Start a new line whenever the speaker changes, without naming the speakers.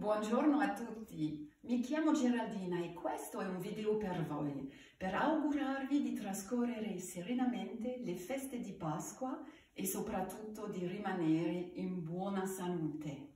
Buongiorno a tutti, mi chiamo Geraldina e questo è un video per voi, per augurarvi di trascorrere serenamente le feste di Pasqua e soprattutto di rimanere in buona salute.